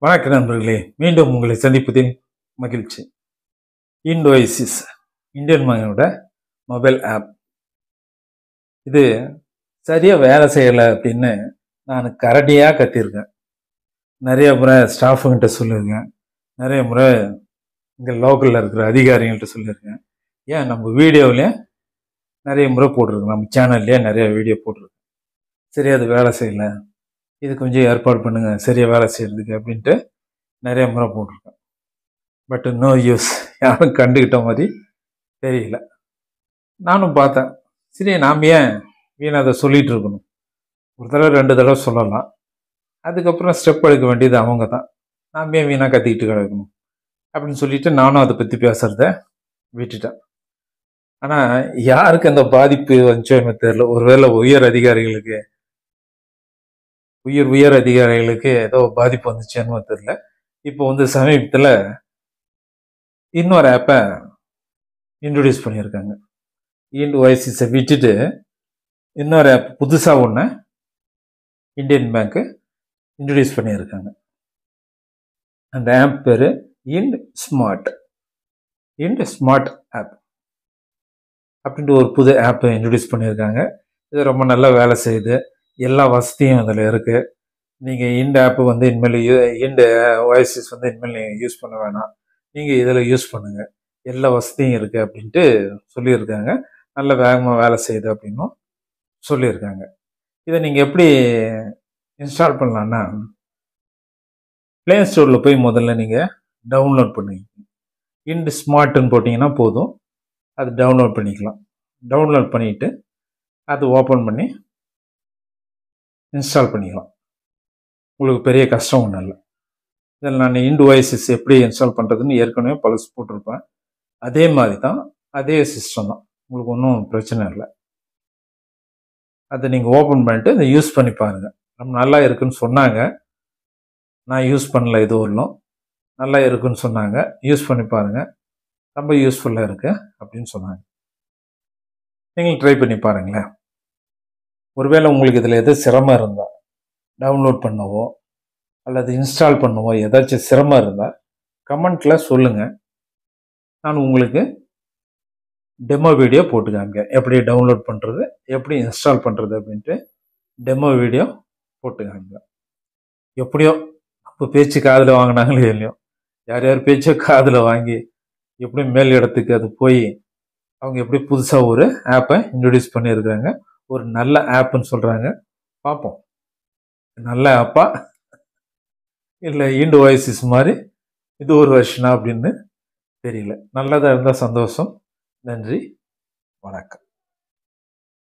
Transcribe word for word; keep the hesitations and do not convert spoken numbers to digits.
வணக்கம் நண்பர்களே, மீண்டும் உங்களை சந்திப்பதில் மகிழ்ச்சி. இண்டோசிஸ் இந்தியன் மகனோட மொபைல் ஆப் இது சரியாக வேலை செய்யலை அப்படின்னு நான் கரடியாக கத்திருக்கேன். நிறைய முறை ஸ்டாஃபுங்கிட்ட சொல்லியிருக்கேன், நிறைய முறை இங்கே லோக்கலில் இருக்கிற அதிகாரிகள்கிட்ட சொல்லியிருக்கேன். ஏன் நம்ம வீடியோவிலே நிறைய முறை போட்டிருக்கேன், நம்ம சேனல்லையே நிறைய வீடியோ போட்டிருக்கேன். சரி, அது வேலை செய்யலை, இது கொஞ்சம் ஏற்பாடு பண்ணுங்கள் சரியாக வேலை செய்கிறதுக்கு அப்படின்ட்டு நிறைய முறை போட்டிருக்கேன். பட் நோ யூஸ், யாரும் கண்டுக்கிட்ட மாதிரி தெரியல. நானும் பார்த்தேன், சரி நாம் ஏன் வீணை அதை சொல்லிகிட்டு இருக்கணும், ஒரு தடவை ரெண்டு தடவை சொல்லலாம், அதுக்கப்புறம் ஸ்டெப் எடுக்க வேண்டியது அவங்க தான், நாம் ஏன் வீணாக கத்திக்கிட்டு கிடக்கணும் அப்படின்னு சொல்லிட்டு நானும் அதை பற்றி பேசுகிறத விட்டுட்டேன். ஆனால் யாருக்கு அந்த பாதிப்பு வந்துச்சோ எனக்கு தெரியல. ஒருவேளை உயர் அதிகாரிகளுக்கு உயர் உயர் அதிகாரிகளுக்கு ஏதோ பாதிப்பு வந்துச்சுன்னு தெரியல. இப்போ வந்து சமீபத்தில் இன்னொரு ஆப்பை இன்ட்ரடியூஸ் பண்ணியிருக்காங்க. இண்டோசிஸை விட்டுட்டு இன்னொரு ஆப் புதுசாக ஒன்று இந்தியன் பேங்க்கு இன்ட்ரடியூஸ் பண்ணியிருக்காங்க. அந்த ஆப் பேர் Ind smart Ind smart app அப்படின்ட்டு ஒரு புது ஆப்பை இன்ட்ரடியூஸ் பண்ணியிருக்காங்க. இது ரொம்ப நல்லா வேலை செய்யுது, எல்லா வசதியும் அதில் இருக்குது. நீங்கள் இந்த ஆப்பு வந்து இனிமேல் யூ இந்த ஓஎஸ்எஸ் வந்து இனிமேல் நீங்கள் யூஸ் பண்ண வேணாம், நீங்கள் இதில் யூஸ் பண்ணுங்கள், எல்லா வசதியும் இருக்குது அப்படின்ட்டு சொல்லியிருக்காங்க. நல்ல வேகமாக வேலை செய்யுது அப்படின்னும் சொல்லியிருக்காங்க. இதை நீங்கள் எப்படி இன்ஸ்டால் பண்ணலான்னா, ப்ளே ஸ்டோரில் போய் முதல்ல நீங்கள் டவுன்லோட் பண்ணுவீங்க. இண்ட் ஸ்மார்ட்டுன்னு போட்டிங்கன்னா போதும், அது டவுன்லோட் பண்ணிக்கலாம். டவுன்லோட் பண்ணிவிட்டு அது ஓப்பன் பண்ணி இன்ஸ்டால் பண்ணிக்கலாம். உங்களுக்கு பெரிய கஷ்டம் ஒன்றும் இல்லை. இதில் நான் இண்டோசிஸ் எப்படி இன்ஸ்டால் பண்ணுறதுன்னு ஏற்கனவே பழசு போட்டிருப்பேன். அதே மாதிரி தான், அதே சிஸ்டம் தான், உங்களுக்கு ஒன்றும் பிரச்சனை இல்லை. அதை நீங்கள் ஓப்பன் பண்ணிட்டு அதை யூஸ் பண்ணி பாருங்கள். நம்ம நல்லா இருக்குன்னு சொன்னாங்க, நான் யூஸ் பண்ணல, இது வரலும் நல்லா இருக்குன்னு சொன்னாங்க. யூஸ் பண்ணி பாருங்கள், ரொம்ப யூஸ்ஃபுல்லாக இருக்கு அப்படின்னு சொன்னாங்க. நீங்கள் ட்ரை பண்ணி பாருங்களேன். ஒருவேளை உங்களுக்கு இதில் எது சிரமம் இருந்தால், டவுன்லோட் பண்ணவோ அல்லது இன்ஸ்டால் பண்ணவோ ஏதாச்சும் சிரமம் இருந்தால் கமெண்ட்டில் சொல்லுங்கள். நான் உங்களுக்கு டெமோ வீடியோ போட்டு காமிக்கிறேன், எப்படி டவுன்லோட் பண்ணுறது, எப்படி இன்ஸ்டால் பண்ணுறது அப்படின்ட்டு டெமோ வீடியோ போட்டு காமிக்கிறேன். எப்படியோ அப்போ பேச்சு காதில் வாங்கினாங்களே இல்லையோ, யார் யார் பேச்சோ காதில் வாங்கி எப்படியும் மேல் இடத்துக்கு அது போய் அவங்க எப்படி புதுசாக ஒரு ஆப்பை இன்ட்ரடியூஸ் பண்ணியிருக்காங்க. ஒரு நல்ல ஆப்புன்னு சொல்கிறாங்க, பார்ப்போம் நல்ல ஆப்பா இல்லை இண்டோசிஸ் மாதிரி இது ஒரு வருஷனா அப்படின்னு தெரியல. நல்லதாக இருந்தால் சந்தோஷம். நன்றி, வணக்கம்.